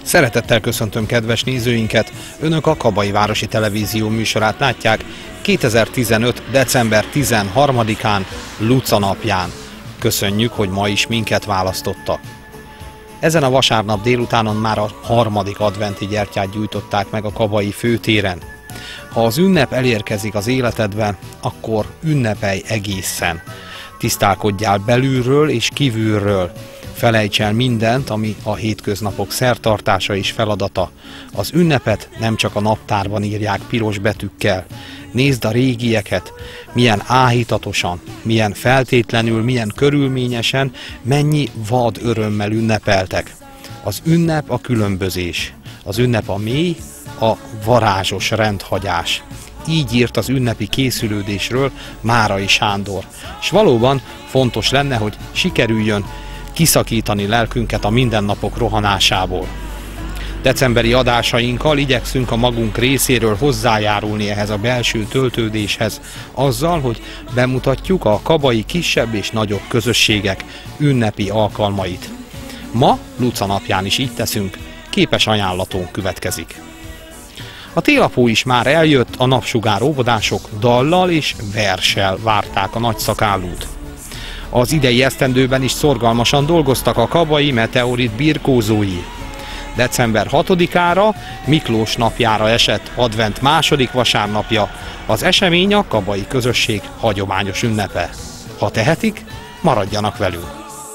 Szeretettel köszöntöm kedves nézőinket! Önök a Kabai Városi Televízió műsorát látják 2015. december 13-án, Luca napján. Köszönjük, hogy ma is minket választottak. Ezen a vasárnap délutánon már a harmadik adventi gyertyát gyújtották meg a Kabai főtéren. Ha az ünnep elérkezik az életedbe, akkor ünnepelj egészen. Tisztálkodjál belülről és kívülről. Felejts el mindent, ami a hétköznapok szertartása és feladata. Az ünnepet nem csak a naptárban írják piros betűkkel. Nézd a régieket, milyen áhítatosan, milyen feltétlenül, milyen körülményesen, mennyi vad örömmel ünnepeltek. Az ünnep a különbözés, az ünnep a mély, a varázsos rendhagyás. Így írt az ünnepi készülődésről Márai Sándor. És valóban fontos lenne, hogy sikerüljön kiszakítani lelkünket a mindennapok rohanásából. Decemberi adásainkkal igyekszünk a magunk részéről hozzájárulni ehhez a belső töltődéshez, azzal, hogy bemutatjuk a kabai kisebb és nagyobb közösségek ünnepi alkalmait. Ma, Luca napján is így teszünk, képes ajánlatunk következik. A télapó is már eljött, a napsugár óvodások dallal és verssel várták a nagyszakállút. Az idei esztendőben is szorgalmasan dolgoztak a kabai meteorit birkózói. December 6-ára, Miklós napjára esett advent második vasárnapja, az esemény a kabai közösség hagyományos ünnepe. Ha tehetik, maradjanak velünk!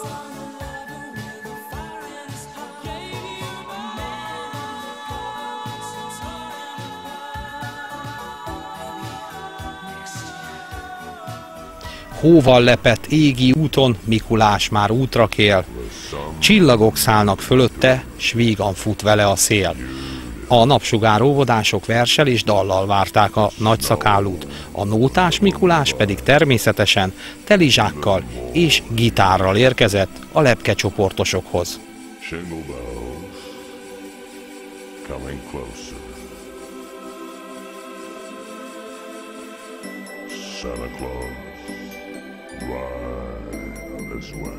Hóval lepett égi úton Mikulás már útra kél. Csillagok szállnak fölötte, s vígan fut vele a szél. A napsugár óvodások verssel és dallal várták a nagyszakállút. A nótás Mikulás pedig természetesen telizsákkal és gitárral érkezett a lepke csoportosokhoz. Santa Claus, ride this way.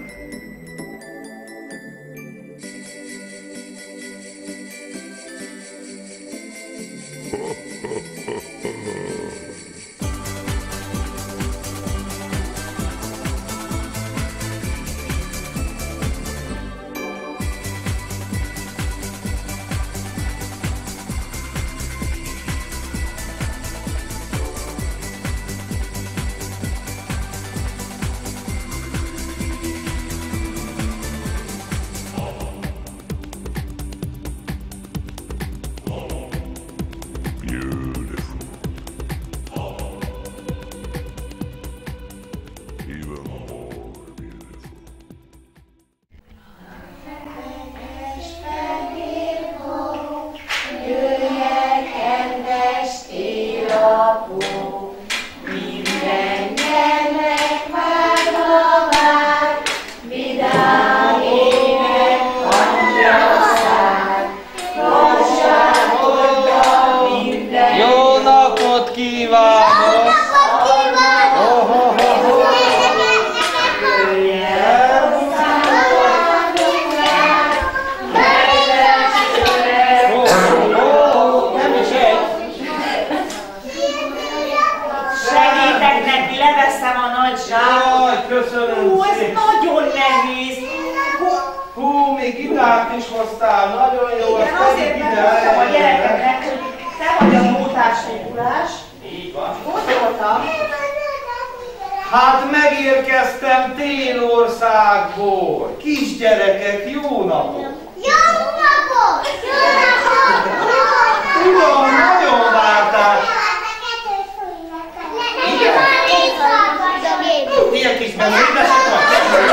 Hát megérkeztem Télországból. Kisgyerekek, jó napot! Jó napot! Jó napot! Tudom, nagyon várták. Ilyen kis beszédesek van?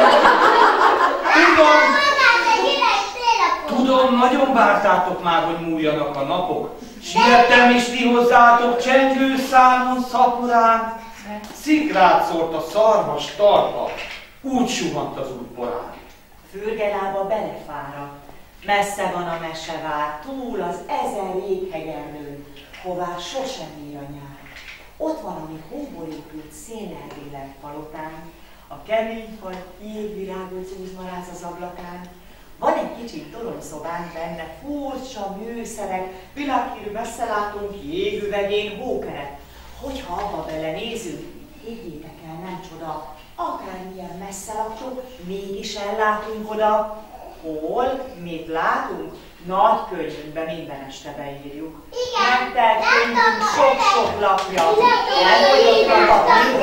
Tudom, nagyon vártátok már, hogy múljanak a napok. Siettem is ti hozzátok csengő számon szaporán. Szikrát szórt a szarvas tarpa, úgy suhant az útporán. Fürgelába belefáradt, messze van a mesevár, túl az 1000 jéghegyen, hová sosem ér a nyár. Ott valami hóból épült szénelvélek palotán, a kemény fal jégvirágot zúzmaráz az ablakán, Van egy kicsi toronyszobánk benne, furcsa műszerek, világhírű messzelátunk, jégüvegén, hókeret. Hogyha abba belenézünk, higgyétek el, nem csoda, akármilyen messze laktunk, mégis ellátunk oda. Hol, mit látunk? Nagy könyvünkben minden este beírjuk. Megtelt könyvünk sok-sok lapja. Elfogyott a papír.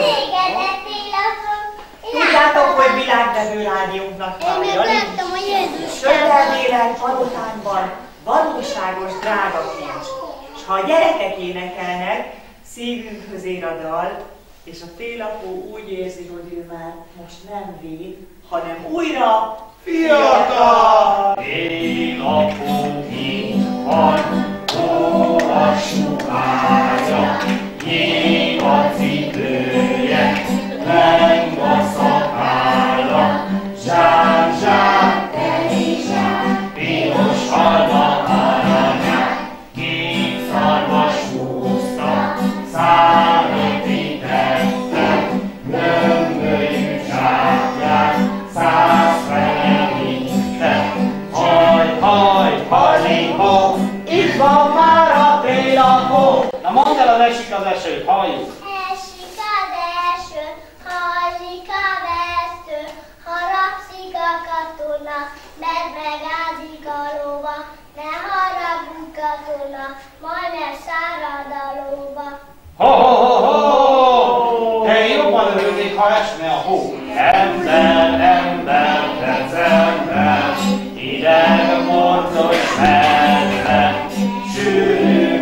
Tudjátok, hogy világvevő rádiónknak van, Jani? Sötelmélek palotányban valóságos drága kincs. S ha a gyerekek énekelnek, szívünkhöz ér a dal, és a télapó úgy érzi, hogy ő már most nem véd, hanem újra fiatal! Télapó kint van, olvassú ágya, jég a cipője, leng a szakálla, zsák, zsák, terizsák, piros alma aranyák, két szarvas húzta, számot vitettek, gömbölyű zsákját, 100 fenyegítettek. Haj, haj, hajlihó, itt van már a télapó! Na mondd el az esik az eső, halljuk! Esik az eső, hajlik a vesztő, harapszik a katona, mert megázik a lóva. Ne haragudj katona, majdnem szárad a lóva. Ho, ho, ho, ho! De én jobban örülnék, ha esne a hó. Ember, ember, december, ideg morcos medve, sűrű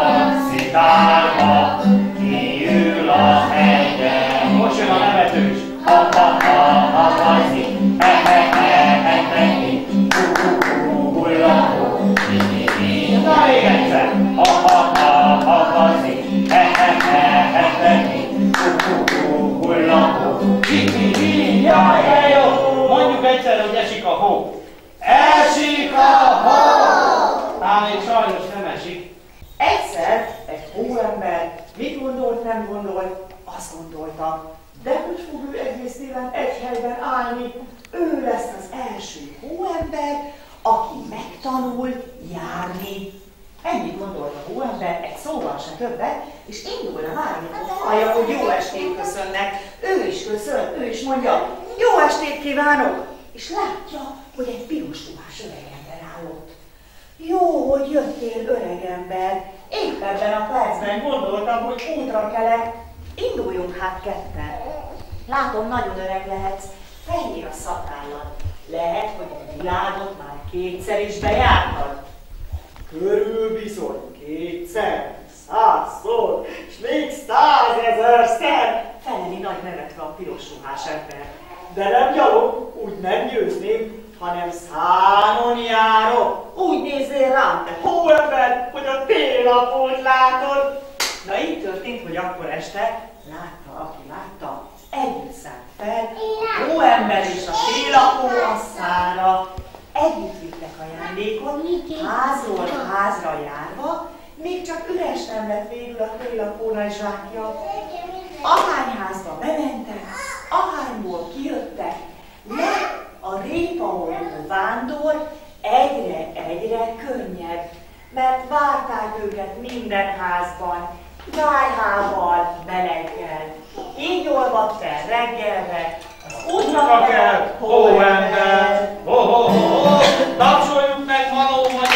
havaszitálva, kiül a hegyen. Most jön a nevetős. Ha-ha-ha-ha-hazi, he-he-he-he-he-he, hu-hu-hu-hu-hu-hu, hi-hi-hi. Na még egyszer. Ha-ha-ha-ha-hazi, he-he-he-he-he-he, hu-hu-hu-hu-hu-hu, hi-hi-hi. Jaj, de jó! Mondjuk egyszer, hogy esik a hó. Esik a hó! Ám még sajnos nem esik. Egyszer egy hóember mit gondolt, nem gondolt, azt gondolta, de hogy fog ő egész éven egy helyben állni, ő lesz az első hóember, aki megtanul járni. Ennyit gondolt a hóember, egy szóval se többet, és indulna már, amikor hallja, hogy jó estét köszönnek. Ő is köszön, ő is mondja, jó estét kívánok! És látja, hogy egy piros ruhás öregember áll ott. Jó, hogy jöttél, öregember. Épp ebben a percben gondoltam, hogy útra kelek. Induljunk hát ketten. Látom, nagyon öreg lehetsz. Fehér a szakállad. Lehet, hogy a világot már kétszer is bejártad. Körül bizony kétszer, 100-szor, és még 100 000-szer. Feleli nagy nevetve a piros ruhás ember. De nem gyalog, úgy nem győzném, hanem szánon járok. Úgy nézzél rám, te hóember, hogy a télapót látod. Na így történt, hogy akkor este látta, aki látta, együtt szállt fel, a hóember és a télapó asszára. Együtt vittek ajándékot, házról házra járva, még csak üres nem lett végül a télapóna zsákja. Ahány házba bementek, ahányból kijöttek, lett a répaoltó vándor egyre könnyebb, mert várták őket minden házban, kályhával, meleggel. Így olvadt el reggelre, az útra kell, hóember! Ho, ho, ho, ho! Tapsoljuk meg valóban!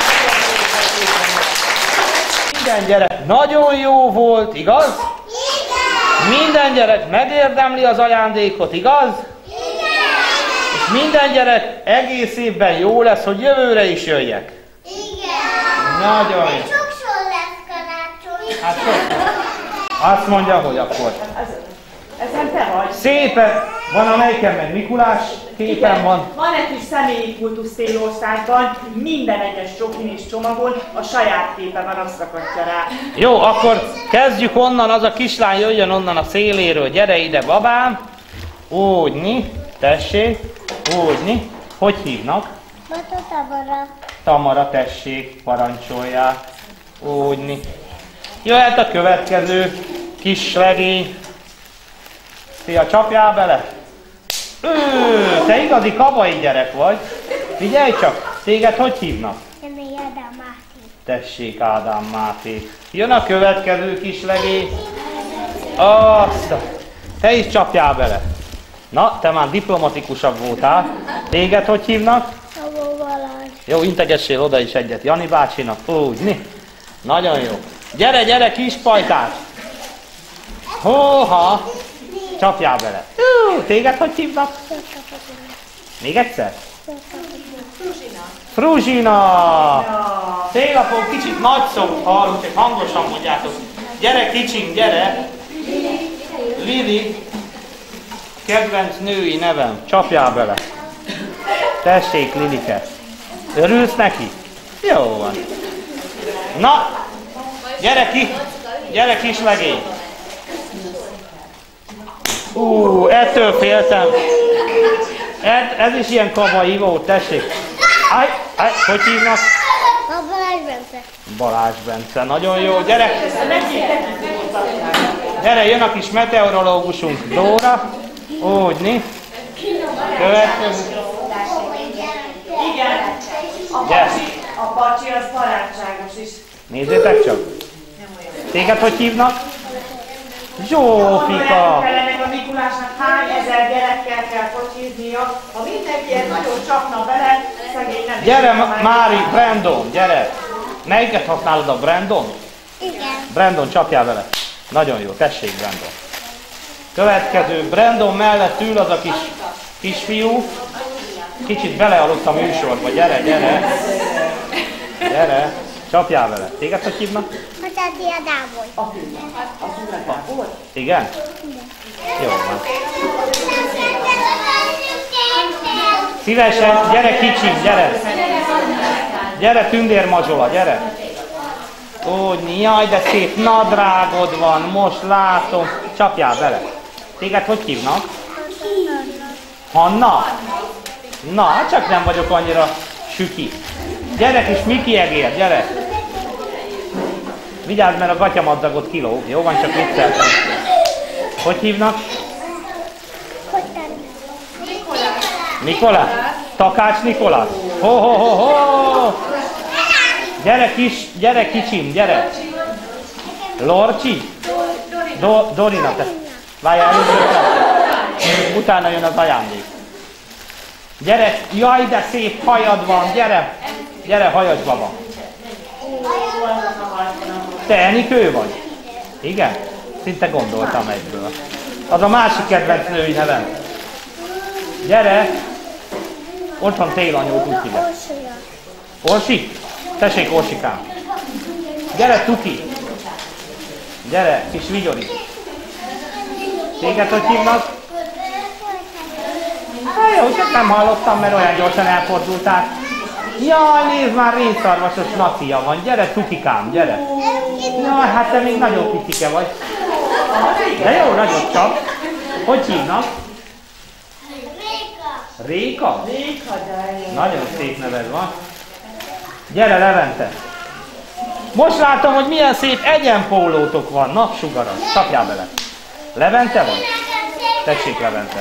Minden gyerek nagyon jó volt, igaz? Igen! Minden gyerek megérdemli az ajándékot, igaz? Igen! És minden gyerek egész évben jó lesz, hogy jövőre is jöjjek. Igen! Nagyon jó. Sokszor lesz karácsony. Hát azt mondja, hogy akkor. Ezen te vagy. Szépen! Van amelyiken meg Mikulás képen van. Van egy kis személyi kultusz Télországban, minden egyes csokin és csomagon a saját képe van, azt rakatja rá. Jó, akkor kezdjük onnan, az a kislány jöjjön onnan a széléről. Gyere ide, babám. Úgyni, tessék, úgyni. Hogy hívnak? Bata Tamara. Tamara, tessék, parancsolják. Úgyni. Jöhet a következő kis legény. Szia, csapjál bele! Te igazi kabai gyerek vagy. Figyelj csak, téged hogy hívnak? Én még Ádám Máté. Tessék, Ádám Máté. Jön a következő kis legény. Azt, te is csapjál bele. Na, te már diplomatikusabb voltál. Téged hogy hívnak? Szabó Balázs. Jó, integessél oda is egyet Jani bácsinak. Úgy, mi? Nagyon jó. Gyere, gyere, kis pajtás! Hóha! Csapjál bele. Téged hogy hívnak? Még egyszer? Fruzsina! Télapó kicsit nagy szó, hallunk, csak hangosan mondjátok. Gyere kicsink, gyere! Lili, kedvenc női nevem, csapjál bele. Tessék, Lilike. Örülsz neki? Jó van. Na, gyere ki! Gyere kis legény! Ettől féltem. Ez is ilyen kabai volt, tessék. Hogy hívnak? A Balázs Bence. Balázs Bence, nagyon jó. Gyere! Gyere, jön a kis meteorológusunk, Dóra. Úgy, mi? Következő. Igen, a pacsi az barátságos is. Nézzétek csak. Téged hogy hívnak? Zsófika! Meg a Mikulásnak hány ezer gyerekkel kell kocsiznia, ha mindenki ilyen nagyon csapna bele, szegény nem. Gyere, Mári, Brandon, gyere! Melyiket használod, a Brandon? Igen. Brandon, csapjál vele. Nagyon jó, tessék, Brandon. Következő, Brandon mellett ül az a kisfiú. Kicsit belealudt a műsorba, gyere, gyere. Gyere, csapjál vele. Téged hogy hívnak? Hatáti Adából. Igen? Jó van. Szívesen, gyere kicsim, gyere. Gyere Tündér Mazsola, gyere. Úgy, jaj, de szép nadrágod van, most látom. Csapjál bele. Téged hogy hívnak? Hanna? Na, csak nem vagyok annyira süki. Gyere kis Miki egér, gyere. Vigyázz, mert a gatyamadzagot kiló. Jó van, csak vicceltem. Hogy hívnak? Nikolás? Takács Nikolás? Ho! Gyere kicsim, gyere. Lorcsi? Dorina, te. Várjál, először. Utána jön az ajándék. Gyere, jaj, de szép hajad van, gyere. Gyere, hajas baba. Te Enikő vagy? Igen? Szinte gondoltam egyből. Az a másik kedvenc női nevem. Gyere! Ott van Télanyót, úgy hívják. Orsi? Tessék, Orsikám. Gyere, Tuki! Gyere, kis Vigyori. Téged hogy hívnak? Jó, csak nem hallottam, mert olyan gyorsan elfordultál. Jaj, nézd már, rénszarvasos Nacia van. Gyere, Tukikám, gyere. Jaj, hát te még nagyon picike vagy. De jó, nagyot csap. Hogy hívnak? Réka? Réka, de jó. Nagyon szép neved van. Gyere, Levente. Most látom, hogy milyen szép egyenpólótok van. Napsugaras. Csapjál bele. Levente vagy? Tessék, Levente.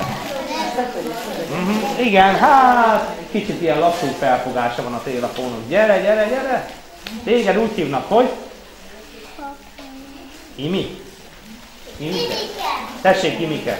Igen, hát kicsit ilyen lassú felfogása van a télafonon. Gyere, gyere, gyere! Téged úgy hívnak, hogy? Imi? Imike? Tessék, Imike!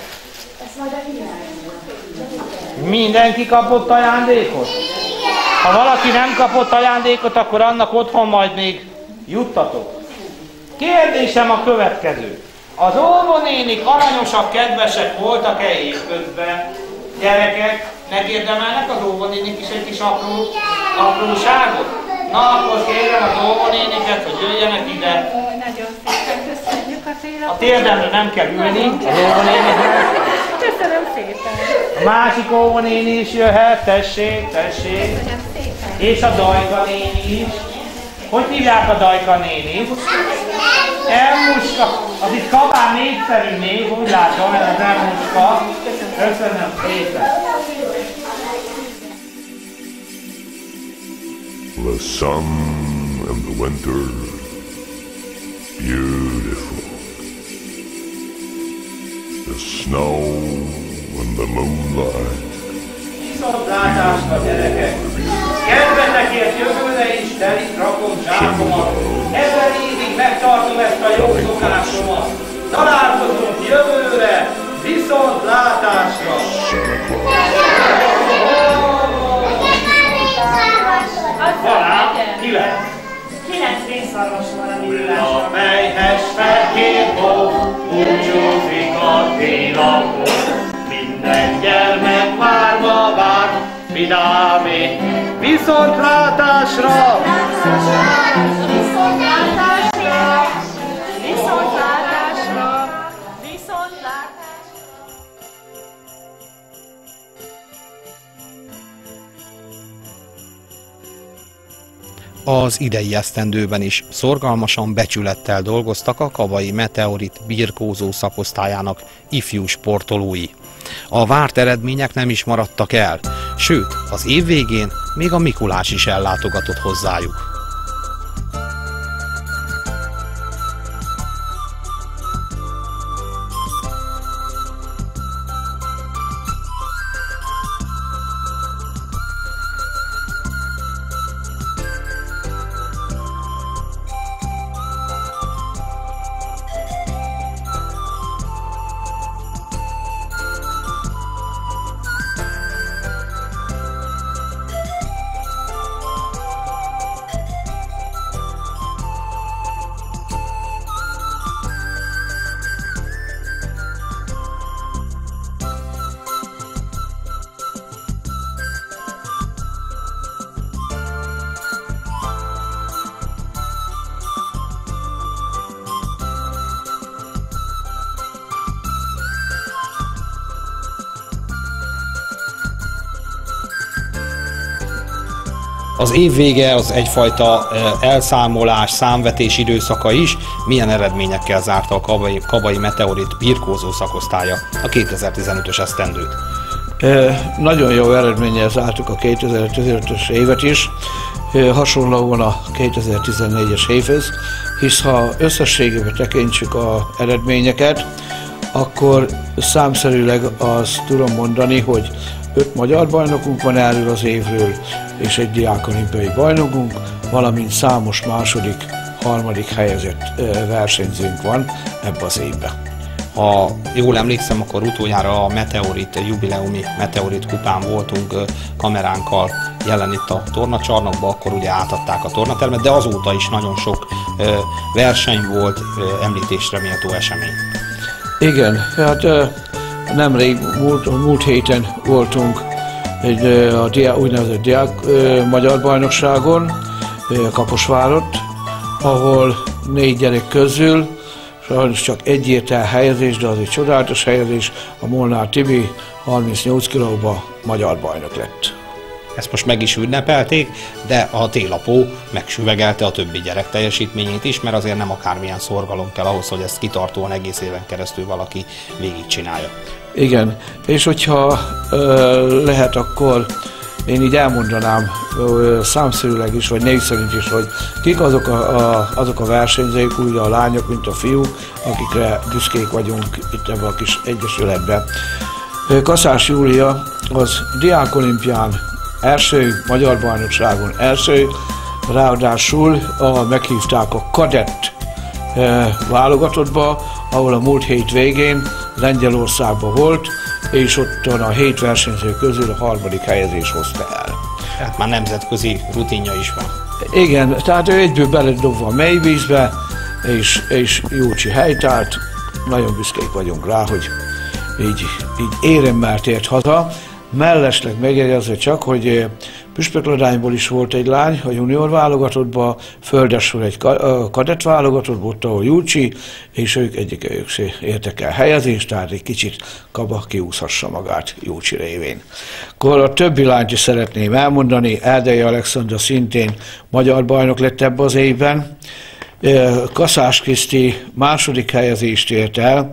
Mindenki kapott ajándékot? Ha valaki nem kapott ajándékot, akkor annak otthon majd még juttatok. Kérdésem a következő. Az óvónénik aranyosak, kedvesek voltak-e évközben? Gyerekek, megérdemelnek az óvónénik is egy kis apróságot? Na, akkor kérem az óvónéniket, hogy jöjjenek ide. Nagyon szépen köszönjük a télapót. A térdemre nem kell ülni, az óvónéniknek. Köszönöm szépen. A másik óvónéni is jöhet, tessék, tessék. Köszönöm szépen. És a Dajka néni is. Hogy hívják a Dajka nénit? Elmuska. Az itt kabán népszerű név, úgy látom, ez az Elmuska. Köszönöm szépen. The sun and the winter, beautiful. The snow and the moonlight, Viszontlátásra, gyerekek! Kedvetekért jövőre is telik rakom zsákomat. 1000 évig megtartom ezt a jó szokásomat. Találkozunk jövőre! Viszontlátásra! Valám, ki lesz? 9 rénszarvas van a villásban. A melyhes fehér hó, búcsúzik a télapó. Minden gyermek várva vár, vidámé. Viszontlátásra! Az idei esztendőben is szorgalmasan, becsülettel dolgoztak a Kabai Meteorit birkózó szakosztályának ifjú sportolói. A várt eredmények nem is maradtak el, sőt, az év végén még a Mikulás is ellátogatott hozzájuk. Az év vége az egyfajta elszámolás, számvetés időszaka is. Milyen eredményekkel zárta a Kabai Meteorit birkózó szakosztálya a 2015-ös esztendőt? Nagyon jó eredménnyel zártuk a 2015-ös évet is, hasonlóan a 2014-es évhez, hisz ha összességében tekintsük az eredményeket, akkor számszerűleg azt tudom mondani, hogy 5 magyar bajnokunk van erről az évről, és egy diákolimpiai bajnokunk, valamint számos második, harmadik helyezett versenyzőnk van ebbe az évben. Ha jól emlékszem, akkor utoljára a Meteorit, jubileumi Meteorit kupán voltunk kameránkkal jelen itt a tornacsarnokban, akkor ugye átadták a tornatermet, de azóta is nagyon sok verseny volt, említésre méltó esemény. Igen, hát nemrég, múlt héten voltunk egy úgynevezett diák magyar bajnokságon, Kaposvárott, ahol 4 gyerek közül sajnos csak egyértelmű helyezés, de az egy csodálatos helyezés, a Molnár Tibi 38 kilóba magyar bajnok lett. Ezt most meg is ünnepelték, de a télapó megsüvegelte a többi gyerek teljesítményét is, mert azért nem akármilyen szorgalom kell ahhoz, hogy ezt kitartóan egész éven keresztül valaki végigcsinálja. Igen, és hogyha lehet, akkor én így elmondanám számszerűleg is, vagy név szerint is, hogy kik azok a versenyzők, úgy a lányok, mint a fiúk, akikre büszkék vagyunk itt ebben a kis egyesületben. Kaszás Júlia az diákolimpián első, magyar bajnokságon első, ráadásul meghívták a kadett válogatottba, ahol a múlt hét végén Lengyelországban volt, és ottan a 7 versenyző közül a 3. helyezés hozta el. Tehát már nemzetközi rutinja is van. Igen, tehát ő egyből beledobva a mélyvízbe, és Júcsi helytált. Nagyon büszkék vagyunk rá, hogy így éremmel tért haza. Mellesleg megjegyezve csak, hogy Püspökladányból is volt egy lány a junior válogatottban, Földesről egy kadett válogatottban, ott ahol Júcsi, és ők egyikőjük se értek el helyezést, tehát egy kicsit Kaba kiúszhassa magát Júcsi révén. Akkor a többi lányt is szeretném elmondani, Erdei Alexandra szintén magyar bajnok lett ebbe az évben, Kaszás Kriszti 2. helyezést ért el,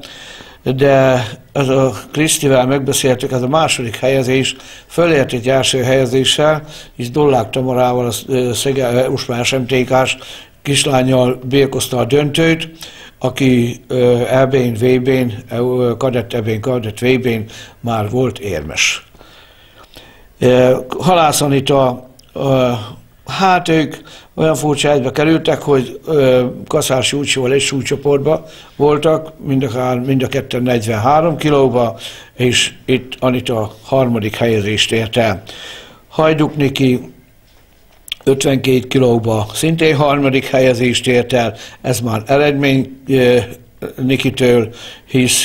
de ez a Krisztivel megbeszéltük, ez a 2. helyezés fölért egy első helyezéssel, és Dollák Tamarával, most már SMTK-s kislánnyal birkozta a döntőt, aki EB-n, VB-n, kadett EB-n, kadett VB-n már volt érmes. Halász Anita, hát ők olyan furcsa helyzetbe kerültek, hogy Kaszár Súcsival egy súlycsoportban voltak, mind a ketten 43 kilóba, és itt Anita harmadik helyezést ért el. Hajduk Niki 52 kilóba szintén harmadik helyezést ért el, ez már eredmény Nikitől, hisz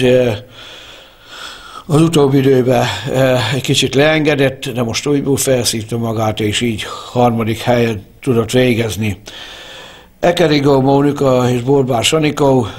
az utóbbi időben egy kicsit leengedett, de most újból felszívta magát, és így harmadik helyen tudott végezni. Ekerigó Mónika és Borbás Anikó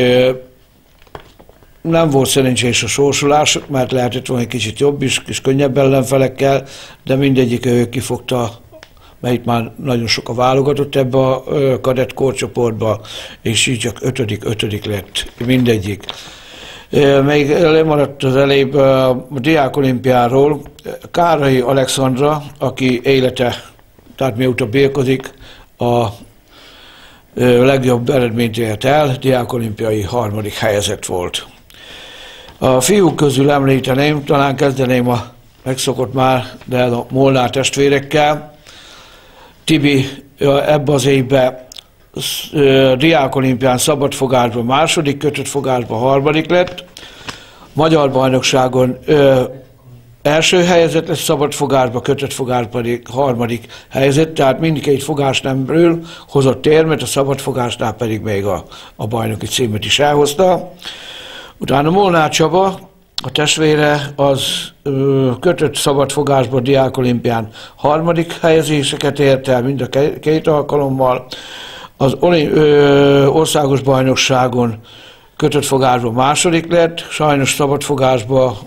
nem volt szerencsés a sorsolásuk, mert lehetett volna egy kicsit jobb is, kis könnyebb ellenfelekkel, de mindegyik ő kifogta, mert itt már nagyon sok a válogatott ebbe a kadett korcsoportba, és így csak ötödik lett mindegyik. Még lemaradt az elébb a Diák Olimpiáról Kárai Alexandra, aki élete, tehát mióta birkozik, a legjobb eredményt ért el, Diák Olimpiai harmadik helyezett volt. A fiúk közül említeném, talán kezdeném a megszokott már, de a Molnár testvérekkel. Tibi ebbe az évben Diák Olimpián szabadfogásban második, kötött fogásban harmadik lett. Magyar bajnokságon első helyezett lett, szabadfogásban, kötött fogásban pedig harmadik helyezett, tehát mindkét fogásnemről hozott érmet, a szabadfogásnál pedig még a bajnoki címet is elhozta. Utána Molnár Csaba, a testvére, az kötött szabadfogásban Diák Olimpián harmadik helyezéseket ért el mind a két alkalommal. Az országos bajnokságon kötött fogásban második lett, sajnos szabadfogásban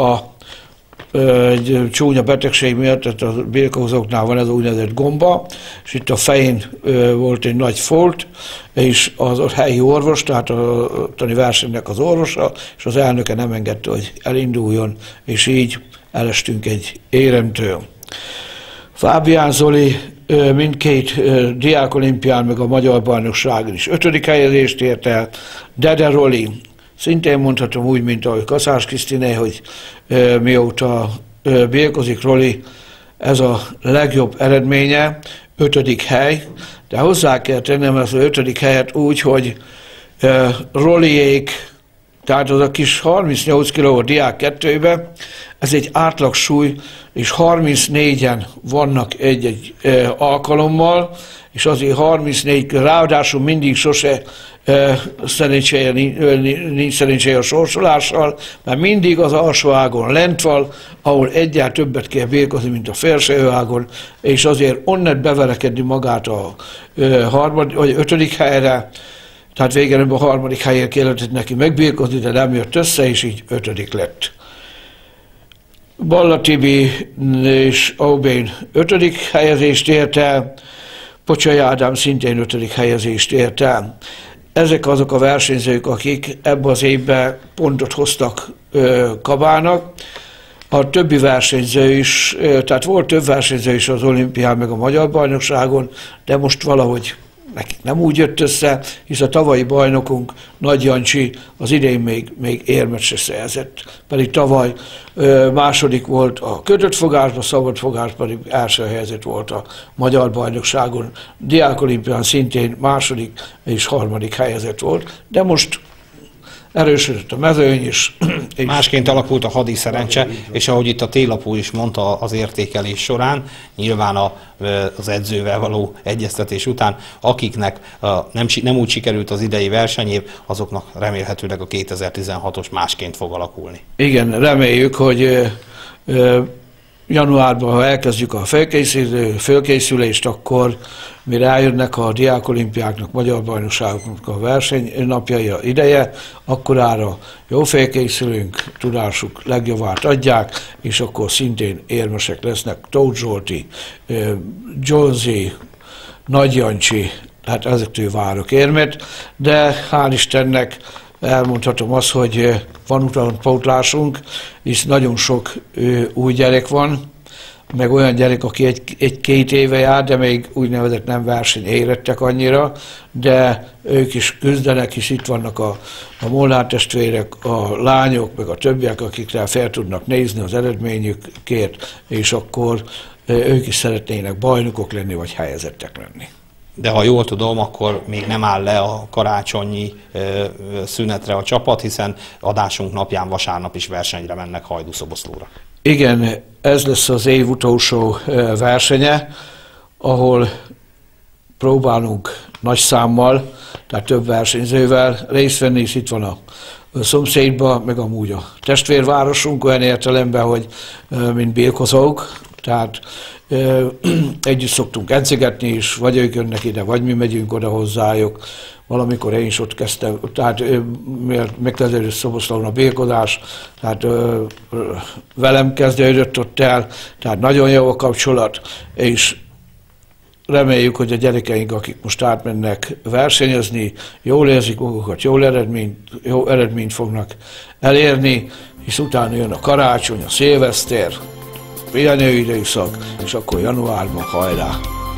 egy csúnya betegség miatt, tehát a birkózóknál van ez a úgynevezett gomba, és itt a fején volt egy nagy folt, és az helyi orvos, tehát a tani versenynek az orvosa, és az elnöke nem engedte, hogy elinduljon, és így elestünk egy éremtől. Fábián Zoli mindkét Diák Olimpián, meg a Magyar Bajnokságon is 5. helyezést ért el. Dede Roli, szintén mondhatom úgy, mint ahogy Kaszás Krisztiné, hogy mióta birkozik Roli, ez a legjobb eredménye, 5. hely, de hozzá kell tennem ezt az 5. helyet úgy, hogy Roliék, tehát az a kis 38 kg Diák 2-be, ez egy átlagsúly, és 34-en vannak egy alkalommal, és azért 34, ráadásul mindig sose nincs szerencséje a sorsolással, mert mindig az alsó ágon lent van, ahol egyáltalán többet kell birkozni, mint a felső ágon, és azért onnan beverekedni magát a 5. helyre, tehát végül a 3. helyért kellett neki megbirkozni, de nem jött össze, és így 5. lett. Balla Tibi és Aubén 5. helyezést ért el, Pocsai Ádám szintén 5. helyezést ért el. Ezek azok a versenyzők, akik ebben az évben pontot hoztak Kabának. A többi versenyző is, tehát volt több versenyző is az olimpián, meg a Magyar Bajnokságon, de most valahogy nekik nem úgy jött össze, hisz a tavalyi bajnokunk, Nagy Jancsi, az idén még érmet se szerzett. Pedig tavaly második volt a kötött fogásban, szabad fogás pedig első helyzet volt a Magyar Bajnokságon. Diák Olimpián szintén második és harmadik helyzet volt, de most erősödött a mezőny is. Másként alakult a hadi szerencse, és ahogy itt a télapó is mondta az értékelés során, nyilván az edzővel való egyeztetés után, akiknek nem úgy sikerült az idei versenyév, azoknak remélhetőleg a 2016-os másként fog alakulni. Igen, reméljük, hogy januárban, ha elkezdjük a fölkészülést, akkor mire eljönnek a Diák Olimpiáknak, Magyar Bajnokságoknak a versenynapjai ideje, akkorára jó felkészülünk, tudásuk legjobbát adják, és akkor szintén érmesek lesznek Tóth Zsolti, Jonesy, Nagy Jancsi, hát ezektől várok érmet, de hál' Istennek elmondhatom azt, hogy van utánpótlásunk, hisz nagyon sok új gyerek van, meg olyan gyerek, aki egy-két éve jár, de még úgynevezett nem versenyérettek annyira, de ők is küzdenek, és itt vannak a Molnár testvérek, a lányok, meg a többiek, akikre fel tudnak nézni az eredményükért, és akkor ők is szeretnének bajnokok lenni, vagy helyezettek lenni. De ha jól tudom, akkor még nem áll le a karácsonyi szünetre a csapat, hiszen adásunk napján vasárnap is versenyre mennek Hajdúszoboszlóra. Igen, ez lesz az év utolsó versenye, ahol próbálunk nagy számmal, tehát több versenyzővel részt venni, és itt van a szomszédban, meg amúgy a testvérvárosunk, olyan értelemben, hogy mint birkozók, tehát együtt szoktunk edzegetni is, vagy ők jönnek ide, vagy mi megyünk oda hozzájuk. Valamikor én is ott kezdtem, tehát megkezdődött Szoboszlón a birkozás, tehát velem kezdődött ott el, tehát nagyon jó a kapcsolat, és reméljük, hogy a gyerekeink, akik most átmennek versenyezni, jól érzik magukat, jó eredményt fognak elérni, és utána jön a karácsony, a szilveszter, pihenőidőszak, és akkor januárban hajrá!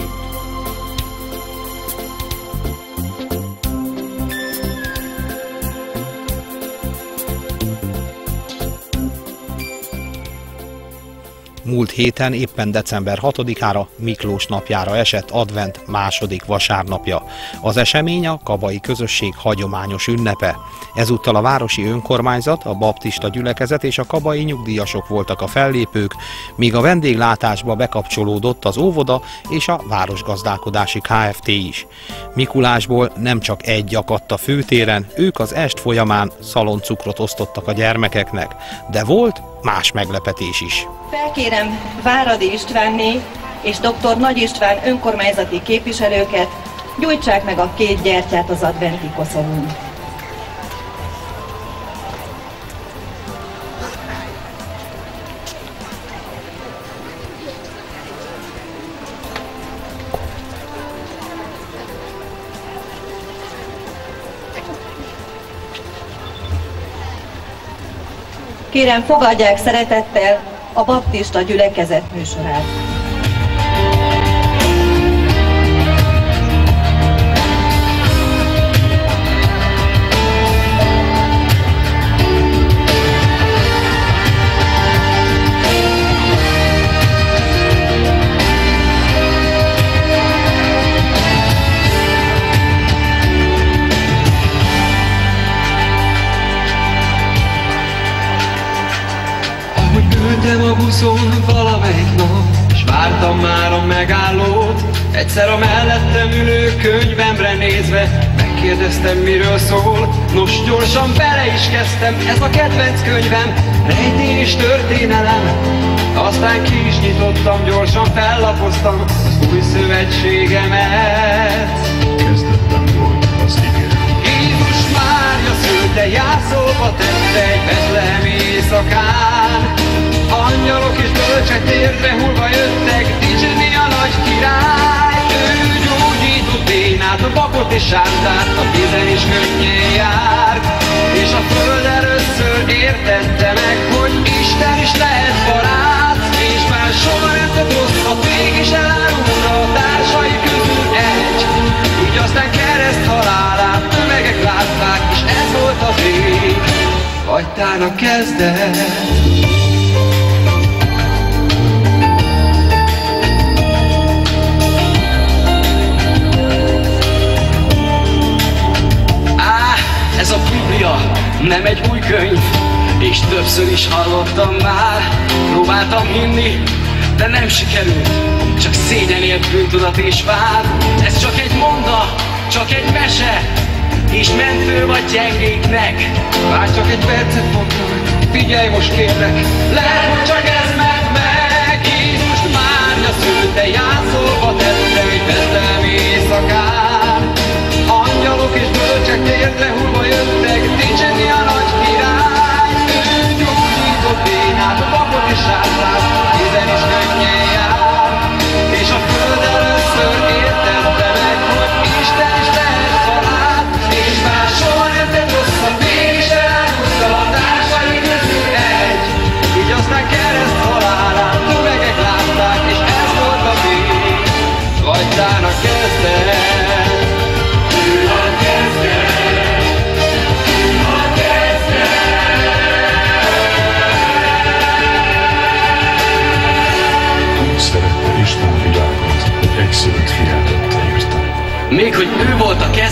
Múlt héten éppen december 6-ára, Miklós napjára esett advent második vasárnapja. Az esemény a kabai közösség hagyományos ünnepe. Ezúttal a városi önkormányzat, a baptista gyülekezet és a kabai nyugdíjasok voltak a fellépők, míg a vendéglátásba bekapcsolódott az óvoda és a városgazdálkodási Kft. Is. Mikulásból nem csak egy akadt a főtéren, ők az est folyamán szaloncukrot osztottak a gyermekeknek, de volt más meglepetés is. Felkérem Váradi Istvánné és dr. Nagy István önkormányzati képviselőket, gyújtsák meg a 2 gyertyát az adventi koszorún. Kérem, fogadják szeretettel a baptista gyülekezet műsorát. Ültem a buszon valamelyik nap, s vártam már a megállót. Egyszer a mellettem ülő könyvemre nézve megkérdeztem, miről szól. Nos, gyorsan bele is kezdtem, ez a kedvenc könyvem, rejtély és történelem. Aztán ki is nyitottam, gyorsan fellapoztam az új szövetségemet. Kezdettem volt az igen. Jézus Mária szülte, jászolva tette egy betlehemi éjszakán. Angyalok és bölcsek térdre hullva jöttek, dicsérni a nagy király. Ő gyógyított bénát, a vakot és sántát, a vízen is könnyen jár. És a föld először értette meg, hogy Isten is lehet barát. És már soha nem tett rosszat, mégis elárulta a társai közül egy. Így aztán kereszt halálát tömegek látták, és ez volt a vég, agytának kezdet. Ez a Biblia nem egy új könyv, és többször is hallottam már. Próbáltam hinni, de nem sikerült, csak szégyenért, bűntudat és vád. Ez csak egy mondat, csak egy mese, és mentő vagy gyengéknek. Várj csak egy percet, mondtam, figyelj most kérlek, lehet, hogy csak ez ment meg. Jézus Mária szülte, jászolva tette egy betlehemi éjszakán. Angyalok és bölcsek térdre hullva jöttek, dicsérni a nagy király. Ő gyógyított bénát, a vakot és sántát, vízen is könnyen jár. És a föld először értette meg, hogy Isten is lehet barát. És már soha nem tett rosszat, mégis elárulta a társai közül egy. Így aztán kereszt halálát tömegek látták,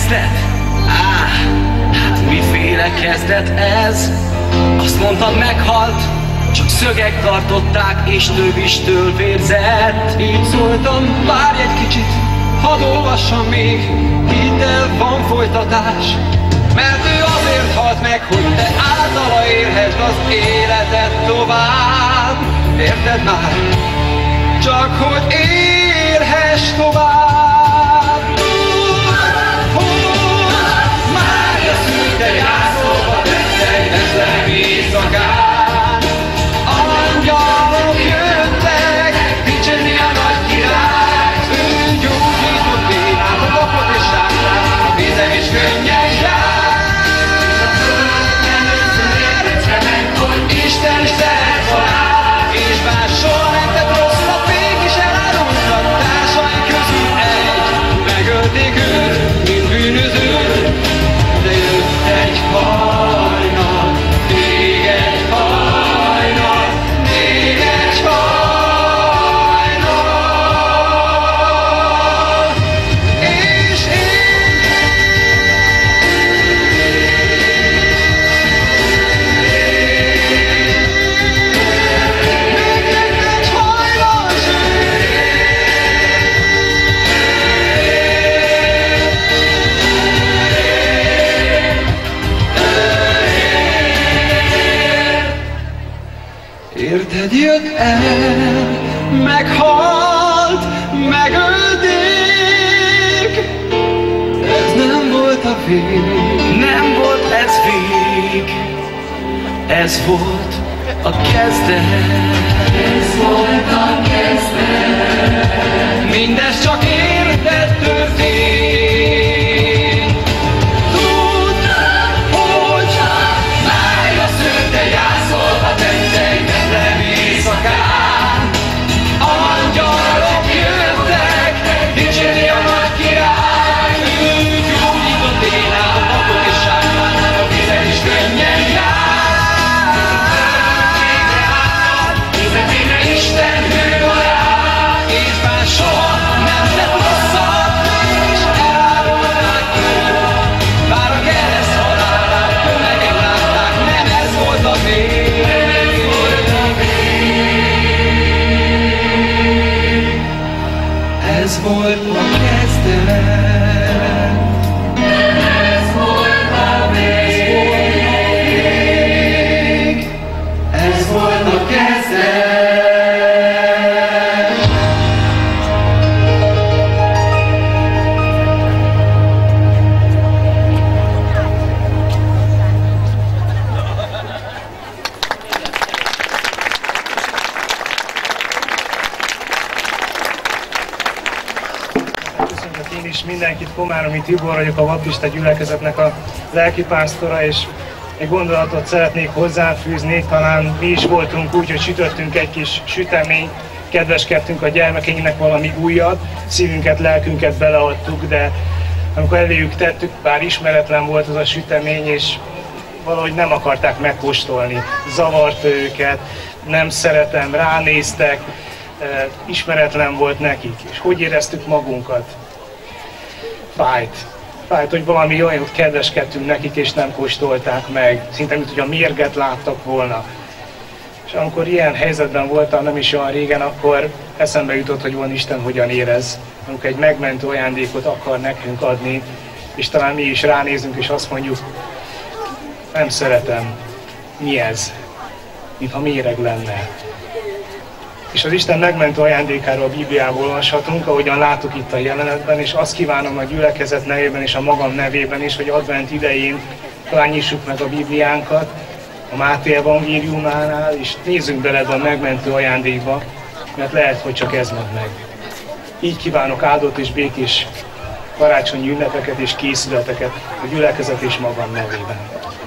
kezdet? Hát miféle kezdet ez? Azt mondtam, meghalt, csak szögek tartották, és tövistől vérzett. Így szóltam, várj egy kicsit, hadd olvassam még, hidd el, van folytatás. Mert ő azért halt meg, hogy te általa élhessd az életet tovább. Érted már? Csak hogy élhess tovább. Mária szűnte jászolva tette egy betlehemi éjszakán. Angyalok jöttek, dicsérni a nagy királyt. Ő gyógyított bénát, a papot és sátrát, a vízem is könnyen jár. Isten szeret halál, és bár soha nem tett rosszat, mégis elárultak társai közül egy. Megölték őt, mint bűnözőt, de jött egy hajnal, még egy hajnal, még egy hajnal, és érted, jött el, meghalt, megölték. Ez nem volt a vég, nem volt ez vég, ez volt a kezdet. Ez volt a kezdet. Mindez csak érted történt. Tudd, hogy Mária szőtte jászolva tette egy betlehemi éjszakán. Angyalok jöttek, dicsérni a nagy király. Ő gyógyított bénát, a papot és sátrát, a vízen is könnyen jár. Isten hő alá, és bár soha nem tett rosszat, mégis elárulták őt. Bár a kereszt halálát tömegen látták, nem ez volt a vég. Ez volt a kezdet. Ez volt a vég. Ez volt a kezdet. Köszönjük én is mindenkit, Komáromi Tibor vagyok, a baptista gyülekezetnek a lelkipásztora, és egy gondolatot szeretnék hozzáfűzni. Talán mi is voltunk úgy, hogy sütöttünk egy kis süteményt, kedveskedtünk a gyermekeinknek valami újat, szívünket, lelkünket beleadtuk, de amikor eléjük tettük, bár ismeretlen volt az a sütemény, és valahogy nem akarták megkóstolni. Zavarta őket, nem szeretem, ránéztek, ismeretlen volt nekik. És hogy éreztük magunkat? Fájt, hogy valami olyat kedveskedtünk nekik, és nem kóstolták meg. Szinte, mint hogy a mérget láttak volna. És amikor ilyen helyzetben voltam, nem is olyan régen, akkor eszembe jutott, hogy van Isten hogyan érez. Amikor egy megmentő ajándékot akar nekünk adni, és talán mi is ránézünk, és azt mondjuk, nem szeretem. Mi ez? Mintha méreg lenne. És az Isten megmentő ajándékáról a Bibliából olvashatunk, ahogyan láttuk itt a jelenetben, és azt kívánom a gyülekezet nevében és a magam nevében is, hogy advent idején talán nyissuk meg a Bibliánkat a Máté evangéliumánál, és nézzünk bele a megmentő ajándékba, mert lehet, hogy csak ez mond meg. Így kívánok áldott és békés karácsonyi ünnepeket és készületeket a gyülekezet és magam nevében.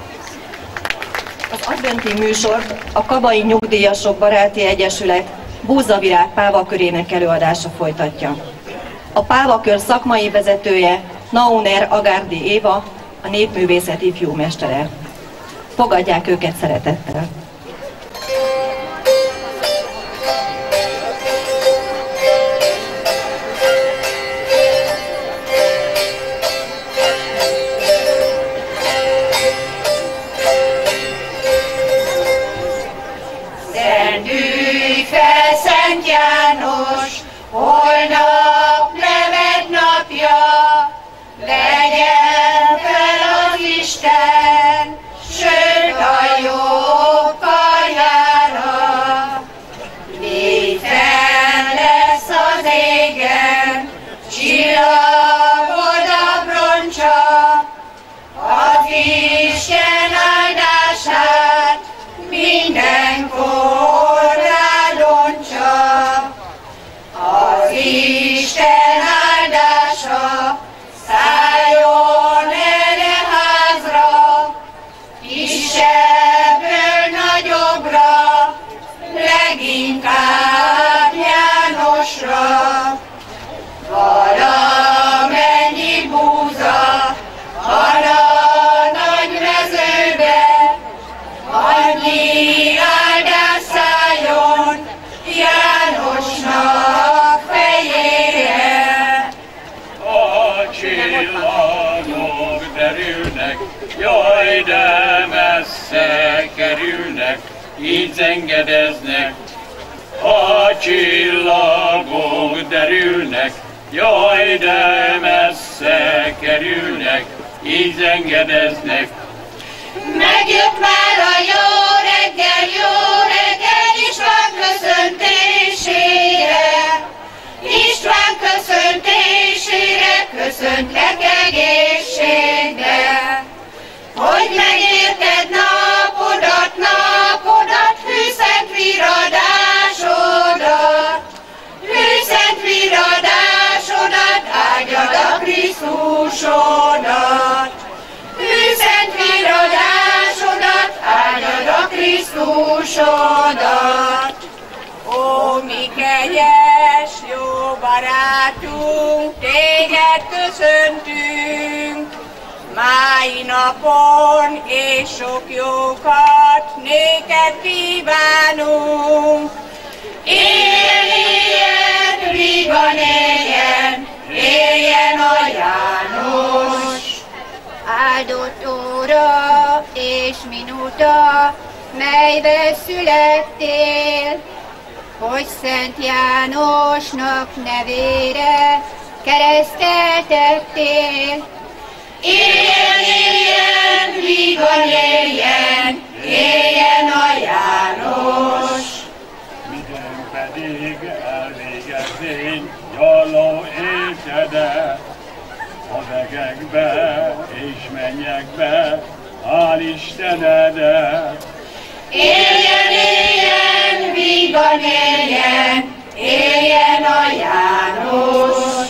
Az adventi műsort a Kabai Nyugdíjasok Baráti Egyesület Búzavirág pávakörének előadása folytatja. A pávakör szakmai vezetője Nauner Agárdi Éva, a népművészet ifjú mestere. Fogadják őket szeretettel! János, holnap neved napja, legyen fel az Isten, sőt a jobb karjára. Légy fenn lesz az égen, csillagod a broncsa, az Isten áldását mindenkor rádontsa. Az Isten áldása szálljon erre házra, kisebbről nagyobbra, leginkább Jánosra. Valamennyi búza van a nagy mezőbe, annyi áldás szálljon Jánosnak fejére. A csillagok derülnek, jaj, de messze kerülnek, így zengedeznek. A csillagok derülnek, jaj, de messze kerülnek, így zengedeznek. Megjött már a jó reggel István köszöntésére. István köszöntésére köszöntlek egészségbe. Hogy megérted napodat, hűszent viradásodat. Hűszent viradásodat, áldjad a Krisztusodat. Hűszent viradásodat, áldjad a Krisztusodat. Ó, mi kegyes, jó barátunk, téged köszöntünk, mái napon, és sok jókat néked kívánunk. Éljen, vígan éljen, éljen a János! Áldott óra és minuta, melybe születtél, hogy Szent Jánosnak nevére kereszteltettél. Éljen, éljen, vígan éljen, éljen a János! Minden pedig elvégeznénk gyalló étedet, a vegekbe és mennyekbe, áll Istenedet. Éljen, éljen, vígan éljen, éljen a János!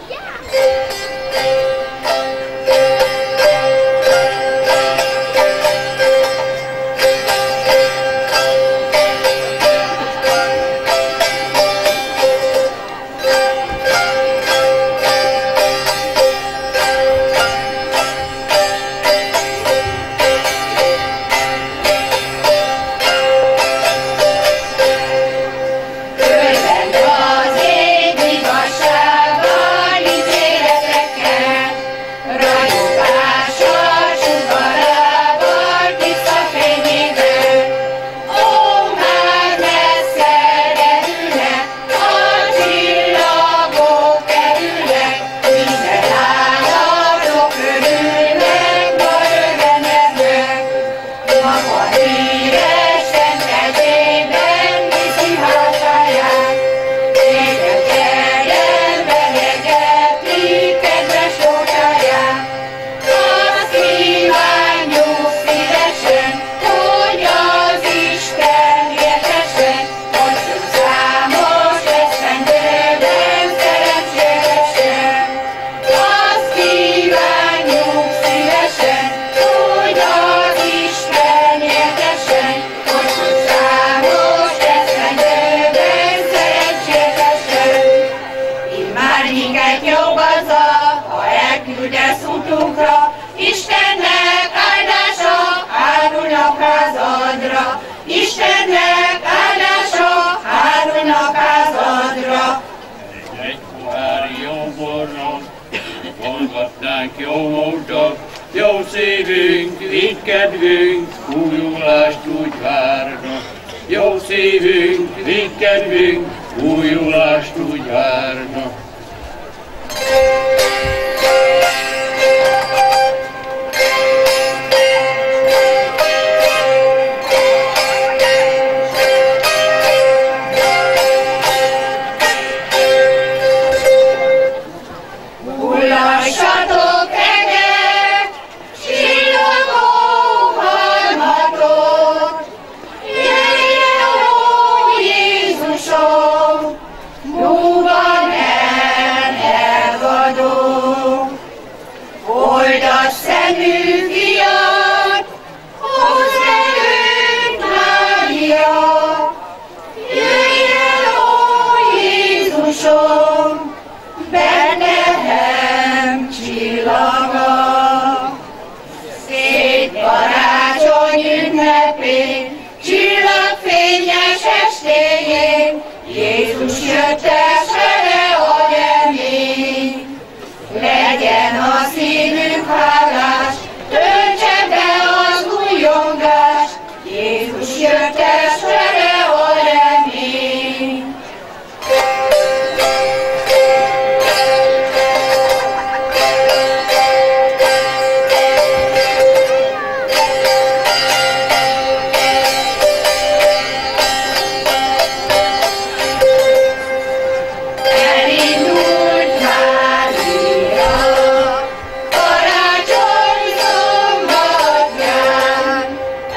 Istennek áldása hárulnak házadra. Egy pohár jó borra, hallgatnánk jó módot, jó szívünk, így kedvünk, újulást úgy várna. Jó szívünk, így kedvünk, újulást úgy várnak. Hullassatok eget, csillogó harmatok, jöjjön, ó Jézusom, múlva nem elvadó. Oldas szemű fiat, hozd előtt Mária, jöjjön, ó Jézusom, Betlehem csillaga. Szép karácsony ünnepén, csillagfényes estéjén, Jézus jött el, s vele a remény. Legyen a szívünk hálás, töltse be az újongás, Jézus jött el, s vele a remény. Elindult Mária, karácsony szombatján,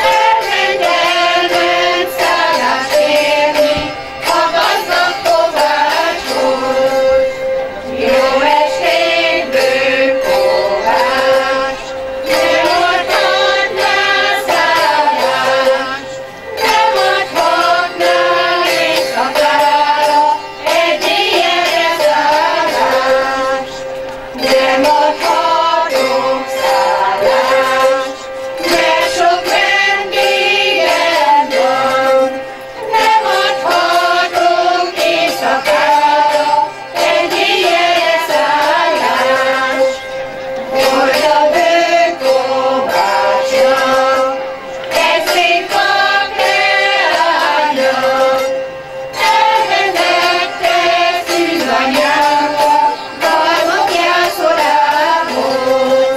elment szállást kérni a gazdag kovácshoz. Jó estét, bő kovács, nem adhatnál szállást, nem adhatnál éjszakára egy éjjelre szállást. Nem adhatok szállást, mert sok vendégem van. Nem adhatok éjszakára egy éjjelre szállást. Hogy a bő kovácsnak egy szép kap leánynak, elmentette szűzanyákat barmok jászorához.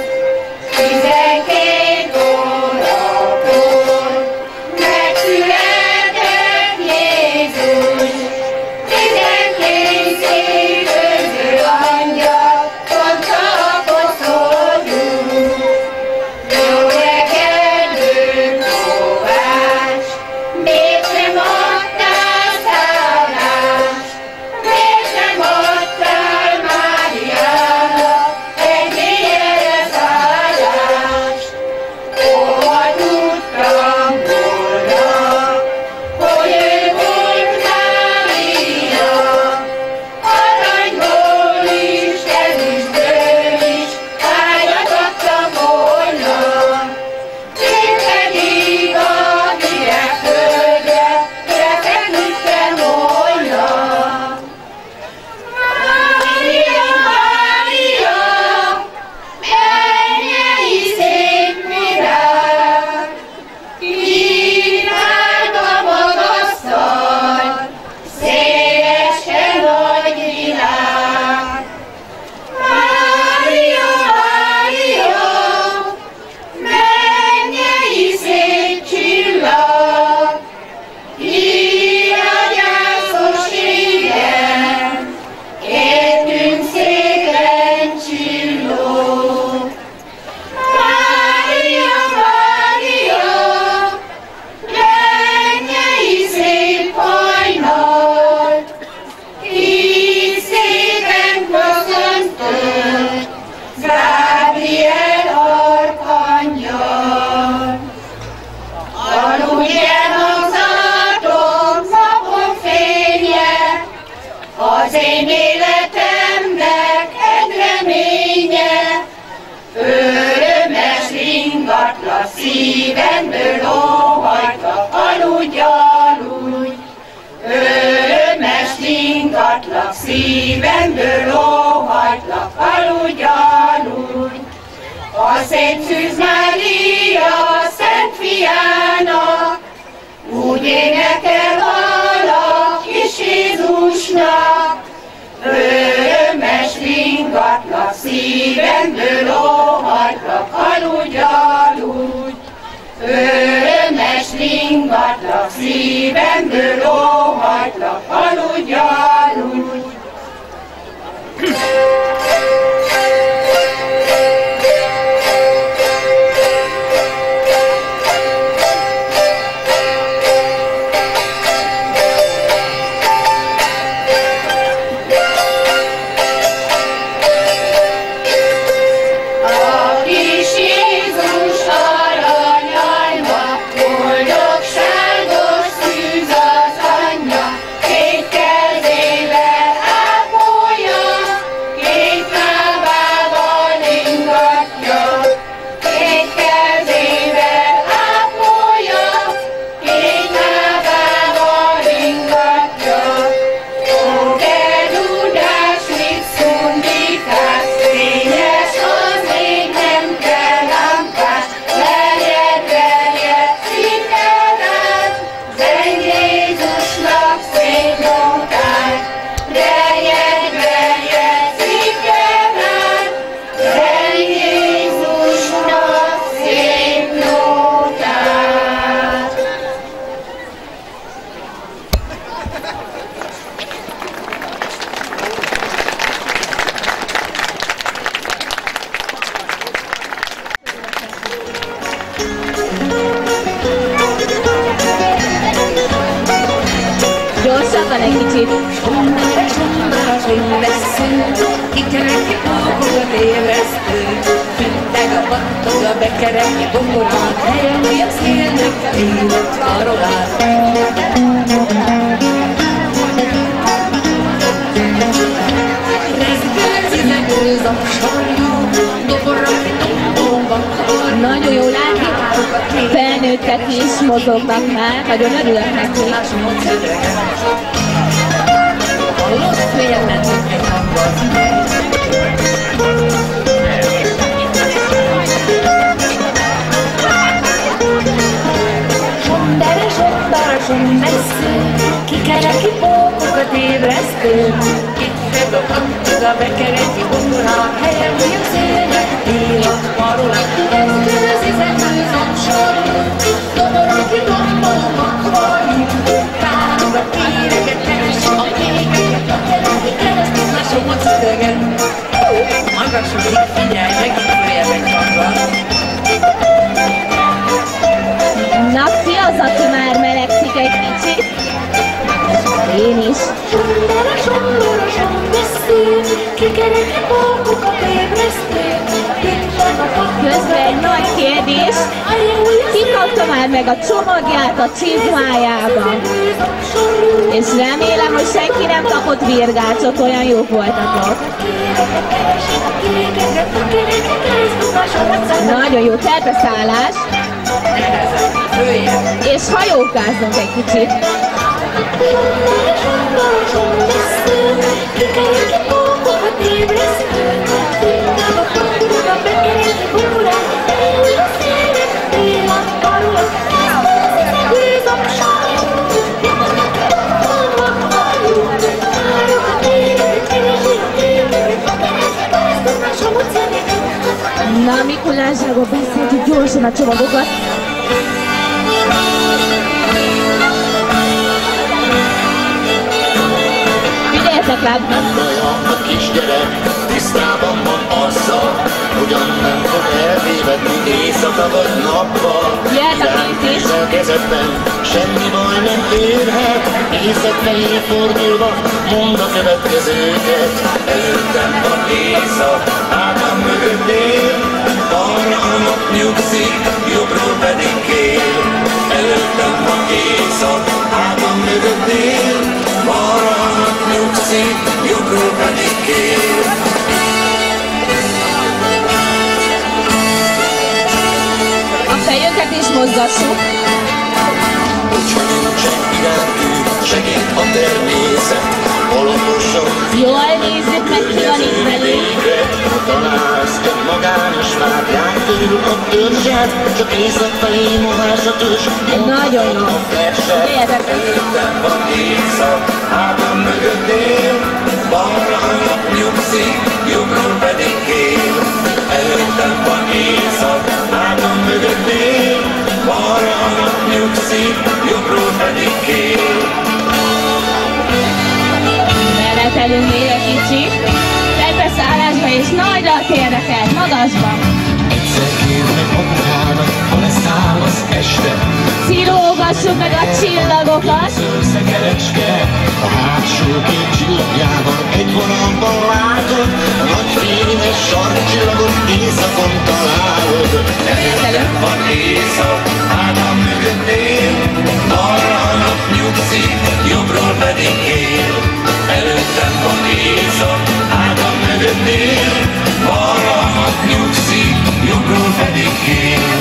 12 órakor megszületett Jézus, 12 szép önző angyal mondta a koszorús. Jó reggel, bő kovács, miért nem adtál szállást? Miért nem adtál Máriának egy éjjelre szállást? Hova tudtam volna, hogy ő volt Mária? Aranyból is, ezüstből is ágyat adtam volna. Én pedig a hideg földre lefeküdtem volna. Mária, Mária, mennyei szép virág, kínáld a magasztal, széleskre nagy világ. Mária, Mária, mennyei szép csillag, így a gyászos égen, értünk szépen csillog. Mária, Mária, mennyei szép hajnal, így szépen köszöntött Gábriel arkangyal. Aludjen hangzatok napok fénye, az én életemnek egy reménye. Örömes ringatlak szívemből óhajtlak, aludj, aludj. Örömes ringatlak szívemből óhajtlak, aludj, aludj. A Szent Szűz Mária, Szent Fiának, úgy énekel vala kis Jézus ringatlak, szívemből óhajtlak, aludj, aludj. Örömes ringatlak, szívemből óhajtlak, aludj, aludj. Gyorsabban egy kicsit. Kikereki pókokat ébresztő, finteg a pattog a bekereki bokorát, helyen a szélnek élet karolát. Rezgőz a sarjú, doboraki dombomba kar. Nagyon jól látni, felnőttek is mozognak már, nagyon örülök neki. Hallott félmet egy hangot. Sondara, messző, kikereki pókokat ébresztő, kitfed a pattog a bekereki bokorát, helyen mi a szélnek él a marolát. Rezgőz a sarjú, doboraki dombolmak halljuk, tárog a téreket, keres a végeket, a kereki keresztül másomat szöveget. Magasodik, figyelj, megint följebb egy hangot. Na, ki az, aki már melegszik egy kicsit? Én is. Közben egy nagy kérdés. Ki kapta már meg a csomagját a csizmájába? És remélem, hogy senki nem kapott virgácsot, olyan jók voltatok. Nagyon jó terpeszállás. És hajókázzunk egy kicsit. Na, Mikulásról beszéltük gyorsan a csomagokat. Figyeljetek rám! Nem olyan a kisgyerek, tisztában van azzal, hogyan nem fog eltévedni éjszaka vagy nappal. Irányítés a kezedben, semmi baj nem érhet, észak felé fordulva, mondd a következőket. Előttem van éjszak, hátam mögött dél, balra a nap nyugszik, jobbról pedig kél. Előttem van éjszak, hátam mögött dél, balra a nap nyugszik, jobbról pedig kél. A fejünket is mozgassuk. Hogyha nincsen irántünk, segít a természet, alaposan. Jól nézzük meg, ki van itt velünk. Találsz egy magányos vágyán körül a törzset, csak éjszak felé mohás a törzs. Nagyon jó. Előttem van éjszak, hátam mögött dél, balra a nap nyugszik, jobbról pedig él. Előttem van éjszak, hátam mögött él. Balra a nap nyugszik, jobbról pedig él. Meletelünk még egy kicsit, fejbeszállásba és nagyra a térdeket, magasba. Egyszer kérd meg apukának, ha leszáll az este. Szírógassuk meg a csillagokat. Szőszekerecske, a hátsó két csillagjában egy vonalban látod. A nagy fényes sarkcsillagot éjszakon találod. Előttem van éjszak, hátam mögött él. Balra a nap nyugszik, jobbról pedig él. Előttem van éjszak, hátam mögött él. Balra a nap nyugszik, jobbról pedig él.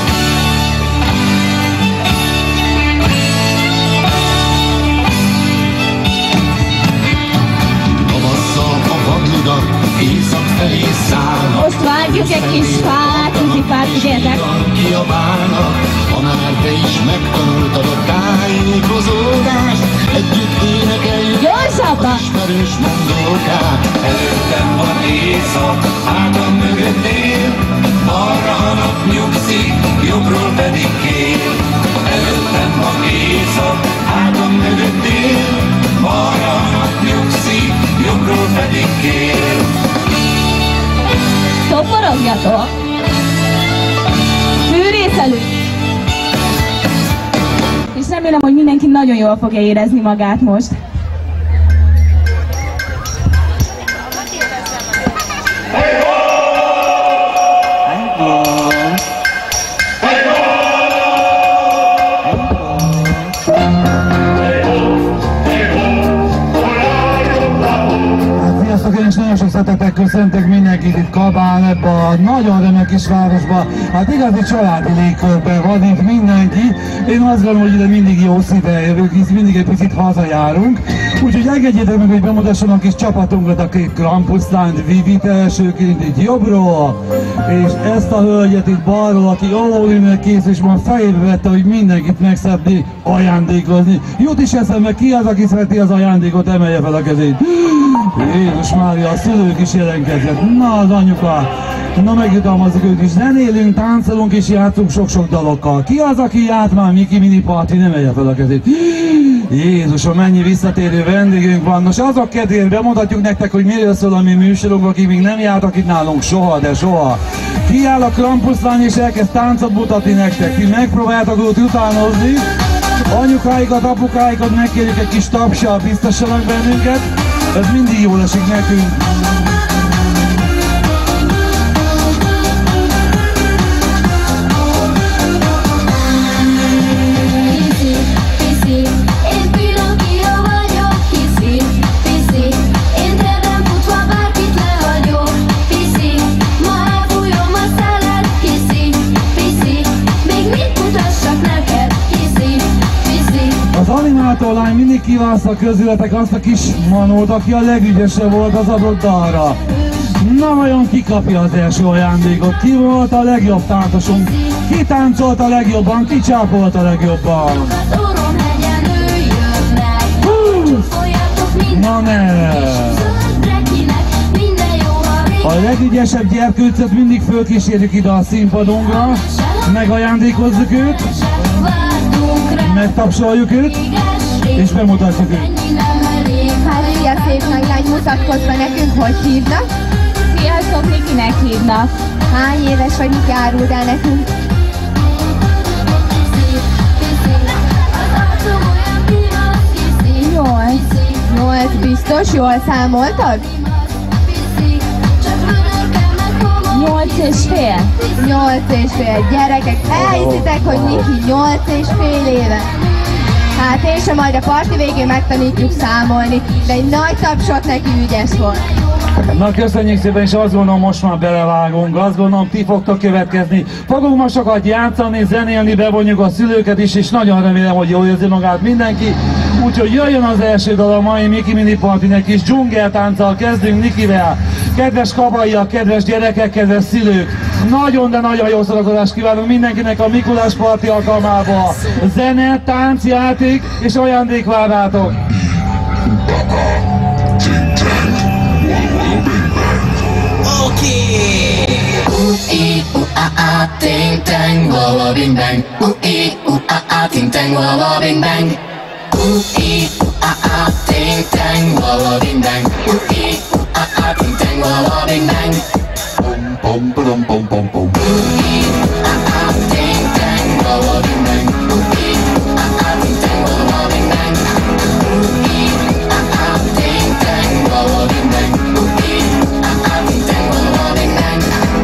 Észak felé szállnak. Most vágjuk egy kis fát, útifát, figyeljetek. Kiabálnak, ha már te is megtanultad a tájékozódást. Együtt énekeljük gyorsabban! Az ismerős mondókát. Előttem van éjszak, hátam mögött él. Balra a nap nyugszik, jobbról pedig él. Előttem van éjszak, hátam mögött él. Balra a nap nyugszik, jobbról pedig él. Toporogjatok! Fűrészelünk! És remélem, hogy mindenki nagyon jól fogja érezni magát most. Én is nagyon sok szeretettel köszöntök mindenkit itt Kabán, ebbe a nagyon remek kis városba. Hát igazi családi légkörben van itt mindenki. Én azt gondolom, hogy ide mindig jó szívvel jövünk, hisz mindig egy picit hazajárunk. Úgyhogy engedjétek meg, hogy bemutassam a kis csapatunkat, a két Krampuslánt, Vivit elsőként itt jobbról, és ezt a hölgyet itt balról, aki Allólinek kész, és már fejébe vette, hogy mindenkit meg szeretné ajándékozni. Jut is eszembe, ki az, aki szereti az ajándékot, emelje fel a kezét. Jézus Mária, a szülők is jelentkeznek. Na az anyuka, na megjutalmazzuk őt is. Zenélünk, táncolunk és játszunk sok-sok dalokkal. Ki az, aki járt már Miki Mini Party, ne emelje fel a kezét. Jézusom, mennyi visszatérő vendégünk van. Nos, azok kedvéért bemutatjuk nektek, hogy miről szól a mi műsorunk, akik még nem jártak itt nálunk soha, de soha. Kiáll a Krampuslány és elkezd táncot mutatni nektek. Ti megpróbáltak őt utánozni. Anyukáikat, apukáikat megkérjük egy kis tapssal, biztossanak bennünket. Ez mindig jól esik nekünk. Lány mindig kiválaszta közületek azt a kis manót, aki a legügyesebb volt az adott dalra. Na vajon ki kapja az első ajándékot? Ki volt a legjobb táncosunk? Ki táncolt a legjobban? Ki csápolt a legjobban? Na ne! A legügyesebb gyerkőcöt mindig fölkísérjük ide a színpadunkra, megajándékozzuk őt, megtapsoljuk őt, és bemutatjuk őt. Hát szia szép nagy lány, mutatkozz be nekünk, hogy hívnak? Sziasztok, Nikinek hívnak. Hány éves vagy, mit áruld el nekünk? Nyolc, biztos? Jól számoltad? 8,5. 8,5. Gyerekek, elhiszitek, hogy Niki 8,5 éve. Hát én sem, majd a parti végén megtanítjuk számolni, de egy nagy tapsot neki, ügyes volt. Na köszönjük szépen, és azt gondolom, most már belevágunk, azt gondolom, ti fogtok következni. Fogunk ma sokat játszani, zenélni, bevonjuk a szülőket is, és nagyon remélem, hogy jól érzi magát mindenki. Úgyhogy jöjjön az első dal a mai Miki Mini Partynek is, dzsungeltánccal kezdünk Nikivel. Kedves kabaiak, kedves gyerekek, kedves szülők, nagyon, de nagyon jó szórakozást kívánunk mindenkinek a Mikulás Party alkalmába. Zene, tánc, játék és ajándék vár rátok. Oké! U-i-u-a-a, ting-tang, walla-bing-bang. U-i-u-a-a, ting-tang, walla-bing-bang. U-i-u-a-a, ting-tang, walla-bing-bang. U-i-u-a-a, ting-tang, walla-bing-bang. Pom-pom-pom-pom-pom-pom. U-i-u-a-a, ting-tang, walla-bing-bang. U-i-u-a-a, ting-tang, walla-bing-bang. U-i-u-a-a, ting-tang, walla-bing-bang. U-i-u-a-a, ting-tang, walla-bing-bang.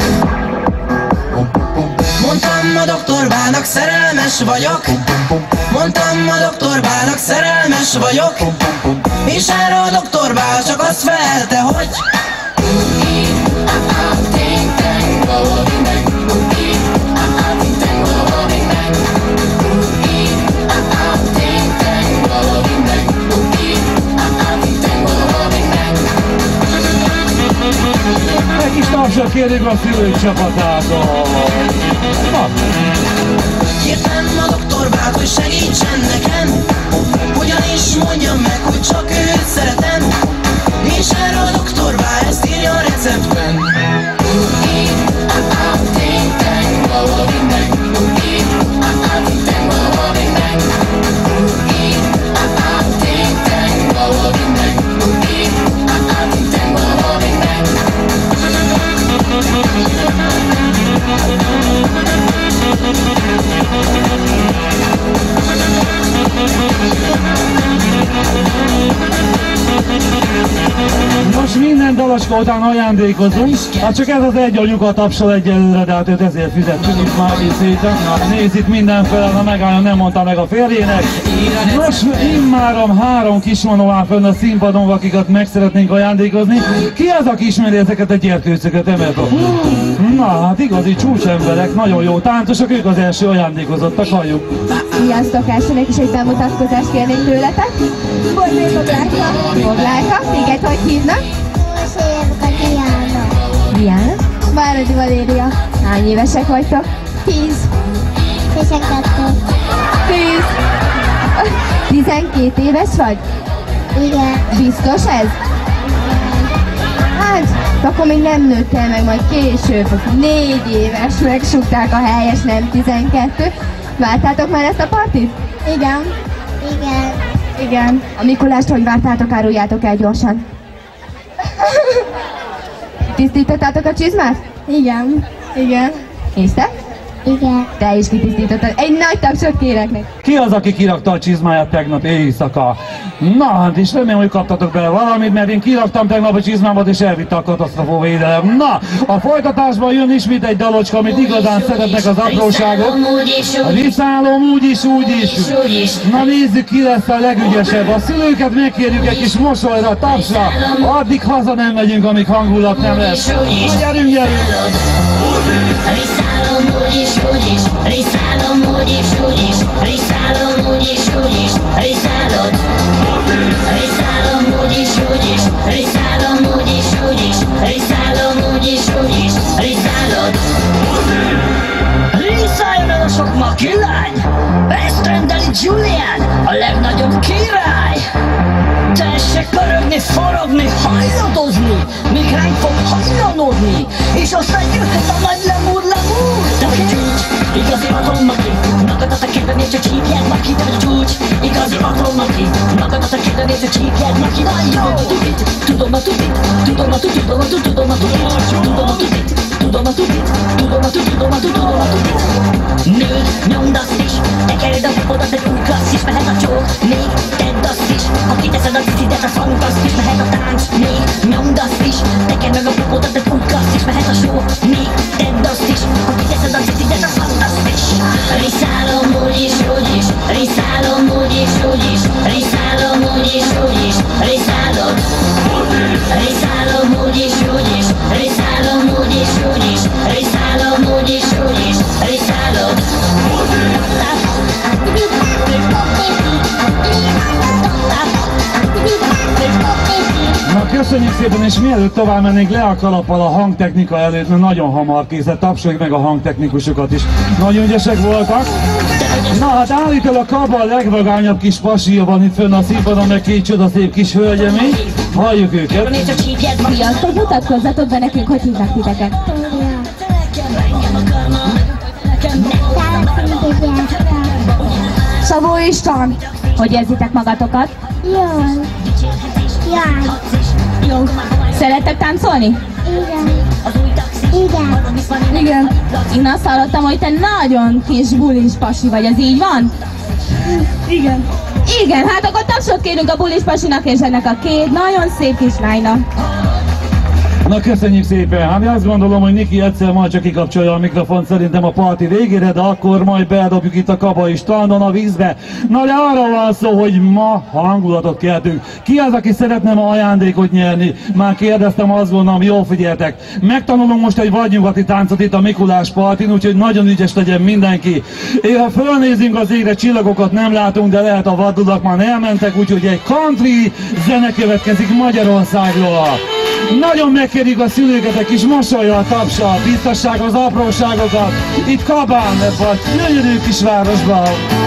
Mondtam a doktorbának, szerelmes vagyok. Mondtam a doktorbának, szerelmes vagyok. És erre a doktorbá csak azt felelte, hogy U-i-u-a-a, ting-tang, walla-bing-bang. U-i-u-a-a, ting-tang, walla-bing-bang. U-i-u-a-a, ting-tang, walla-bing-bang. U-i-u-a-a, ting-tang, walla-bing-bang. Egy kis tapsot kérjük a szülők csapatától. Kértem a doktorbát, hogy segítsen nekem, ugyanis mondjam meg, hogy csak őt szeretem. És erre a doktorbá ezt írja a receptben. U-i-u-a-a, ting-tang, walla-bing-bang. U-i-u-a-a, ting-tang, walla-bing-bang. U-i-u-a-a, ting-tang, walla-bing-bang. U-i-u-a-a, ting-tang, walla-bing-bang. Most minden dalacska után ajándékozunk, hát csak ez az egy anyuka tapsol egyelőre, de hát őt ezért fizettünk itt már is szépen. Nézd itt mindenfele, ha megálljon, nem mondta meg a férjének. Most immáron 3 kismanó áll fönn a színpadon, akiket meg szeretnénk ajándékozni. Ki az, aki ismeri ezeket a gyerkőcöket, Emelka? Na, hát igazi csúcsemberek, nagyon jó táncosok, ők az első ajándékozottak, halljuk. Sziasztok, elsőnek is egy bemutatkozást kérnénk tőletek. Boldog Fogláka. Fogláka, téged hogy hívnak? Diana. Diana? Váradi Valéria. Hány évesek vagytok? 10. 12. 10. 12 éves vagy? Igen. Biztos ez? Hát, akkor még nem nőttél meg, majd később. 4 éves, megsúgták a helyes, nem 12. Vártátok már ezt a partit? Igen. Igen. Igen. A Mikulást hogy vártátok, áruljátok el gyorsan? Tisztítottátok a csizmát? Igen. Igen. És te? Igen. Te is kitisztítottad. Egy nagy tapsot kérek neki. Ki az, aki kirakta a csizmáját tegnap éjszaka? Na, hát és remélem, hogy kaptatok bele valamit, mert én kiraktam tegnap a csizmámat, és elvitte a katasztrofó védelem. Na, a folytatásban jön ismét egy dalocska, amit igazán szeretnek az apróságok. Riszálom úgyis, úgyis. Na nézzük, ki lesz a legügyesebb. A szülőket megkérjük egy kis mosolyra, tapsra. Addig haza nem megyünk, amíg hangulat nem lesz. Na, gyerünk, gyerünk! Riszálom úgyis, úgyis, riszálom úgyis, úgyis, riszálom úgyis, úgyis, riszálod. Riszálom úgyis, úgyis, riszálom úgyis, úgyis, riszálom úgyis, úgyis, riszálod. Riszáljon el a sok makilány, ezt rendeli Julian, a legnagyobb király. Tessék pörögni, forogni, hajladozni, míg ránk fog hajlanodni, és aztán jöhet a nagy lemúr. De hogy csúcs, igazi atomaki, magadat a kedven és a csípjed maki, de hogy csúcs, igazi atomaki, magadat a kedven és a csípjed maki, na jó! Tudom a tudit, tudom a tudit, tudom a tudit, tudom a tudit, tudom a tudit, tudom a tudit, tudom a tudit, tudom a tudit, tudom a tudit. Nőd, nyomd azt is, tekered a popodat, egy új klasszis, mehet a csók, még tedd azt is, ha kiteszed a cicidet, az fantasztis, mehet a tánc, még nyomd azt is, tekerd meg a popodat, egy új klasszis, mehet a show, még tedd azt is, ha kiteszed a cicidet, az fantasztis. Riszálom úgyis, úgyis, riszálom úgyis, úgyis, riszálom úgyis, úgyis, riszálod. Riszálom úgyis, úgyis, riszálom úgyis, úgyis, riszálom úgyis, úgyis, riszálod. Na, köszönjük szépen, és mielőtt tovább mennénk le a kalappal a hangtechnika előtt, mert nagyon hamar készült, tapsoljuk meg a hangtechnikusokat is. Nagyon ügyesek voltak. Na hát állítólag a Kaba a legvagányabb kis pasia van itt fönn a színpadon, meg 2 csodaszép kis hölgyemény. Halljuk őket. Sziasztok, mutatkozzatok be nekünk, hogy hívnak titeket. Szabó István. Hogy érzitek magatokat? Jól. Jól. Jó. Szerettek táncolni? Igen. Igen. Igen. Én azt hallottam, hogy te nagyon kis bulis pasi vagy, ez így van? Igen. Igen, hát akkor tapsot kérünk a bulis pasinak és ennek a két nagyon szép kislánynak. Na köszönjük szépen, hát azt gondolom, hogy Niki egyszer majd csak kikapcsolja a mikrofont szerintem a parti végére, de akkor majd beledobjuk itt a Kabai strandon a vízbe. Na de arról van szó, hogy ma hangulatot keltünk. Ki az, aki szeretne ma ajándékot nyerni? Már kérdeztem, azt gondolom, jól figyeltek. Megtanulunk most egy vadnyugati táncot itt a Mikulás partin, úgyhogy nagyon ügyes legyen mindenki. És ha fölnézünk az égre, csillagokat nem látunk, de lehet a vaddudak már elmentek, úgyhogy egy country zene következik Magyarországról. Nagyon megkérjük a szülőket egy kis mosollyal, tapsal, biztassák az apróságokat itt Kabán, ebben a gyönyörű kisvárosban.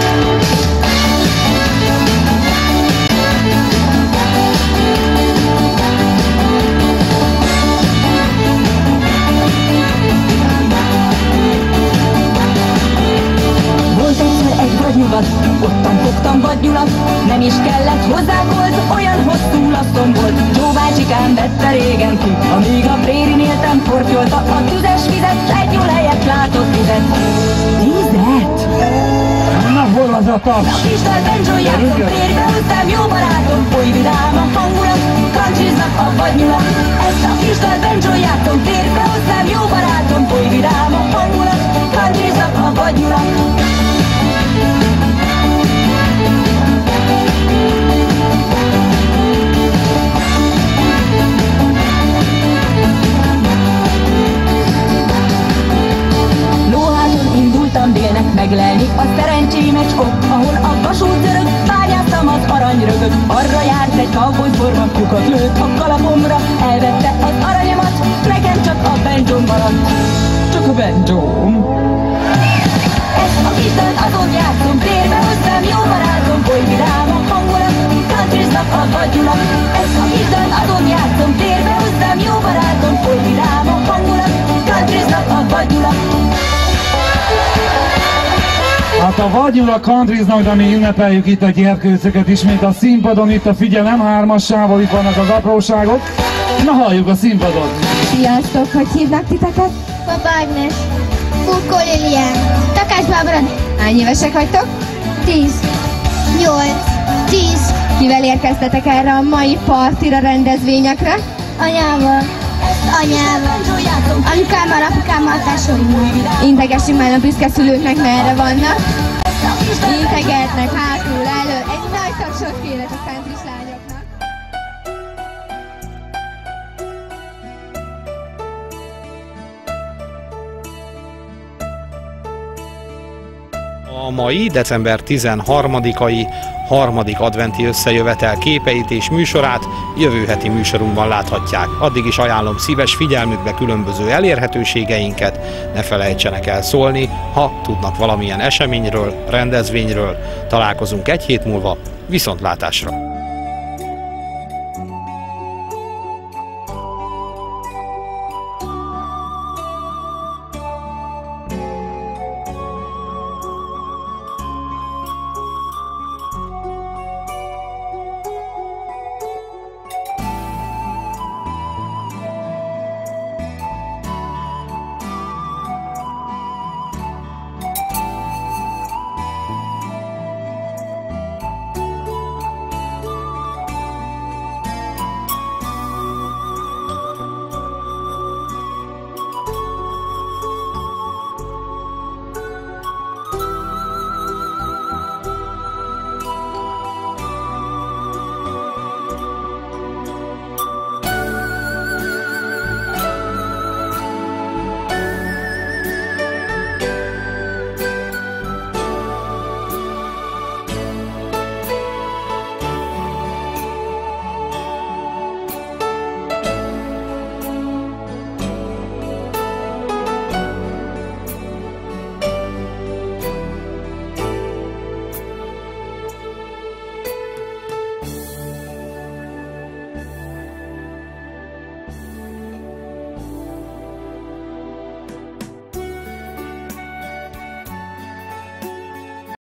Volt egyszer egy vadnyugat, ottan fogtam vadnyulat, nem is kellett hozzá volt, olyan hosszú lasztom volt. Jó bácsikám vette régen ki, amíg a prérin éltem, portyolta a tüzes vizet, egy jól helyet látott vizet. Vizet? Na hol az a taps? A kristály bencsójátok térbe hoztam, jó barátom, foly vidám a hangulat, kancsiznak a vadnyulat. Ezt a kristály bencsójátok térbe hoztam, jó barátom, foly vidám a hangulat, kancsiznak a vadnyulat. Délnek meglelni a szerencsémes ok, ahol a vasút örök, bányáztam az aranyrögöt. Arra járt egy cowboy forma, lyukat lőtt a kalapomra, elvette az aranyomat, nekem csak a bencsóm maradt. Csak a bencsóm. Ezt a kis dalt azon játszom, térbe hoztam, jó barátom, foly vidám a hangulat, countryznak a vadnyulat. Ezt a kis dalt azon játszom, térbe hoztam, jó barátom, foly vidám a hangulat, countryznak a vadnyulat. Hát a vadnyulak countryznak, de mi ünnepeljük itt a gyerkőcöket ismét a színpadon, itt a figyelem, hármassával, itt vannak az apróságok. Na halljuk a színpadon. Sziasztok, hogy hívnak titeket? Papa Ágnes. Furkó Lilian. Takács Bábora. Hány évesek vagytok? 10. 8. 10. Kivel érkeztetek erre a mai partira, rendezvényekre? Anyával. Anyával. Anyukámmal, apukámmal, társaimmal. Integessünk már a büszke szülőknek, merre vannak. Integetnek hátul, elő. Egy nagy tapsot kérek a country lányoknak. A mai december 13-ai harmadik adventi összejövetel képeit és műsorát jövő heti műsorunkban láthatják. Addig is ajánlom szíves figyelmükbe különböző elérhetőségeinket, ne felejtsenek el szólni, ha tudnak valamilyen eseményről, rendezvényről. Találkozunk egy hét múlva, viszontlátásra!